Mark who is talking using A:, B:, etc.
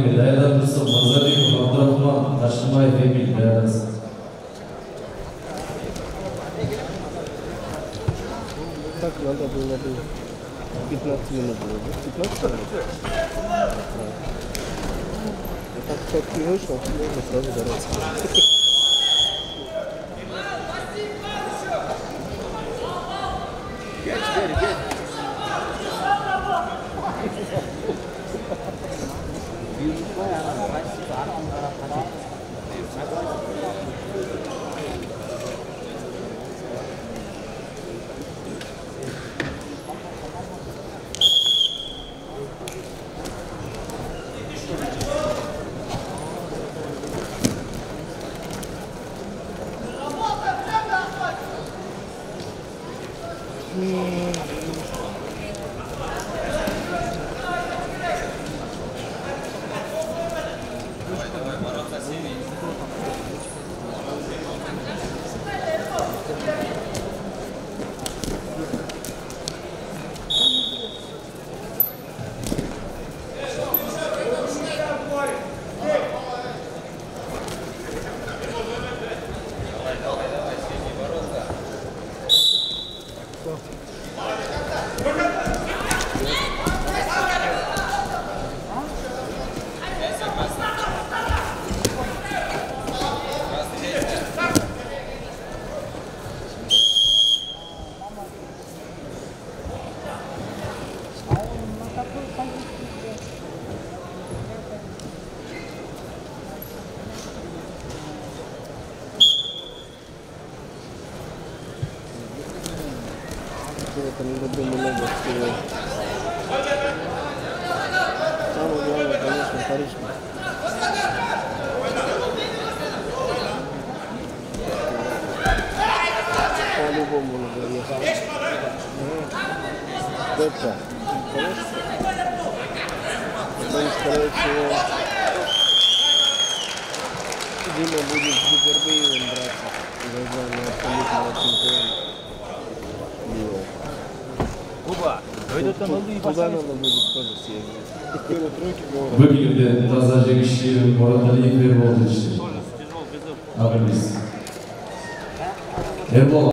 A: Академия, Дайдан Рустам, Мырзабеков, Абдрахман, Ташимаев, Эмиль, Дайданс.
B: Так надо было бы 15 минут было бы. 15 минут? Так как не вышел, можно сразу драться. Это не люблю много всего. Самое главное, конечно, харизма. По-любому надо ехать. Это, конечно. Потом, скорее всего, Дима будет с Гипербеевым драться. За абсолютного чемпиона. Туда надо будет тоже съездить.
A: Выглядит таза жегиши Мураталиев Эрболович. Абрис.